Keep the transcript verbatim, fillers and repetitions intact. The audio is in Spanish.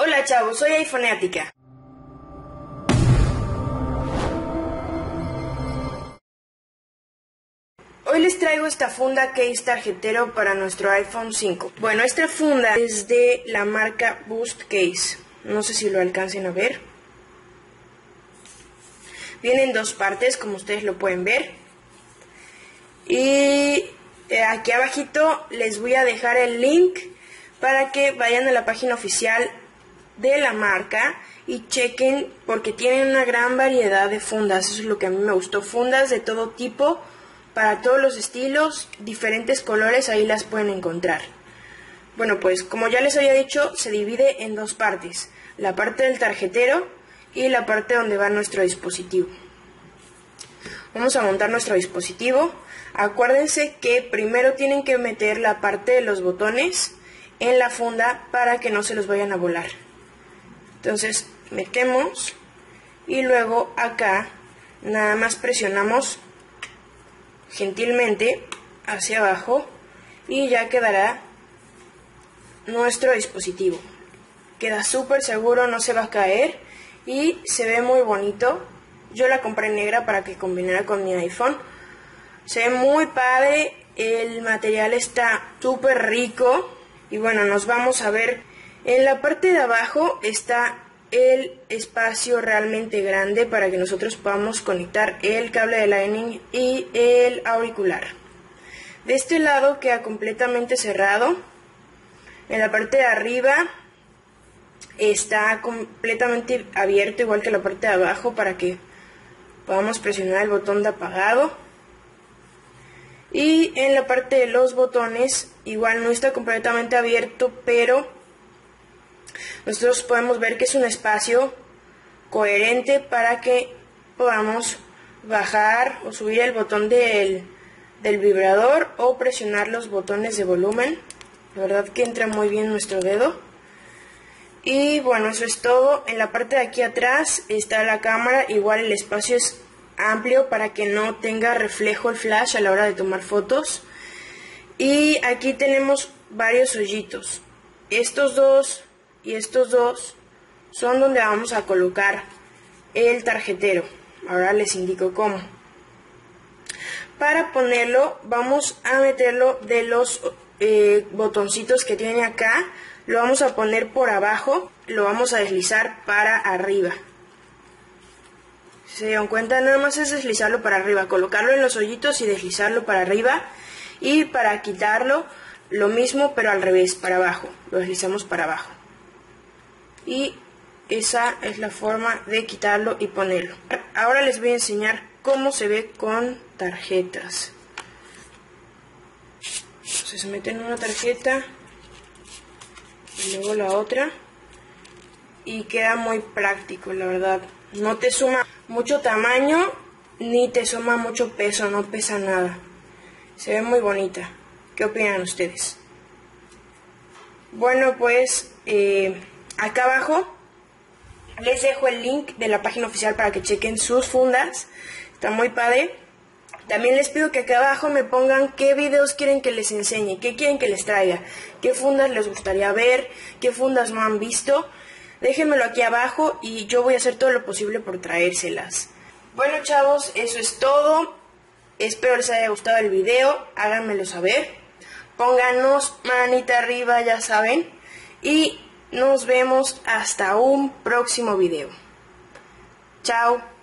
Hola chavos, soy iPhoneática. Hoy les traigo esta funda case tarjetero para nuestro iPhone cinco. Bueno, esta funda es de la marca Boost Case. No sé si lo alcancen a ver. Viene en dos partes, como ustedes lo pueden ver. Y aquí abajito les voy a dejar el link para que vayan a la página oficial de la marca y chequen, porque tienen una gran variedad de fundas. Eso es lo que a mí me gustó, fundas de todo tipo, para todos los estilos, diferentes colores, ahí las pueden encontrar. Bueno, pues como ya les había dicho, se divide en dos partes, la parte del tarjetero y la parte donde va nuestro dispositivo. Vamos a montar nuestro dispositivo. Acuérdense que primero tienen que meter la parte de los botones en la funda para que no se los vayan a volar. Entonces metemos y luego acá nada más presionamos gentilmente hacia abajo y ya quedará nuestro dispositivo. Queda súper seguro, no se va a caer y se ve muy bonito. Yo la compré negra para que combinara con mi iPhone. Se ve muy padre, el material está súper rico. Y bueno, nos vamos a ver. En la parte de abajo está el espacio realmente grande para que nosotros podamos conectar el cable de Lightning y el auricular. De este lado queda completamente cerrado. En la parte de arriba está completamente abierto, igual que la parte de abajo, para que podamos presionar el botón de apagado. Y en la parte de los botones igual no está completamente abierto, pero nosotros podemos ver que es un espacio coherente para que podamos bajar o subir el botón del, del vibrador o presionar los botones de volumen. La verdad que entra muy bien nuestro dedo. Y bueno, eso es todo. En la parte de aquí atrás está la cámara, igual el espacio es amplio para que no tenga reflejo el flash a la hora de tomar fotos. Y aquí tenemos varios hoyitos. Estos dos y estos dos son donde vamos a colocar el tarjetero. Ahora les indico cómo. Para ponerlo vamos a meterlo de los eh, botoncitos que tiene acá. Lo vamos a poner por abajo, lo vamos a deslizar para arriba. Si se dieron cuenta, nada más es deslizarlo para arriba, colocarlo en los hoyitos y deslizarlo para arriba. Y para quitarlo, lo mismo pero al revés, para abajo, lo deslizamos para abajo. Y esa es la forma de quitarlo y ponerlo. Ahora les voy a enseñar cómo se ve con tarjetas. Entonces se mete en una tarjeta y luego la otra. Y queda muy práctico, la verdad. No te suma mucho tamaño ni te suma mucho peso, no pesa nada. Se ve muy bonita. ¿Qué opinan ustedes? Bueno, pues eh, acá abajo les dejo el link de la página oficial para que chequen sus fundas. Está muy padre. También les pido que acá abajo me pongan qué videos quieren que les enseñe, qué quieren que les traiga, qué fundas les gustaría ver, qué fundas no han visto. Déjenmelo aquí abajo y yo voy a hacer todo lo posible por traérselas. Bueno chavos, eso es todo. Espero les haya gustado el video, háganmelo saber. Pónganos manita arriba, ya saben. Y nos vemos hasta un próximo video. Chao.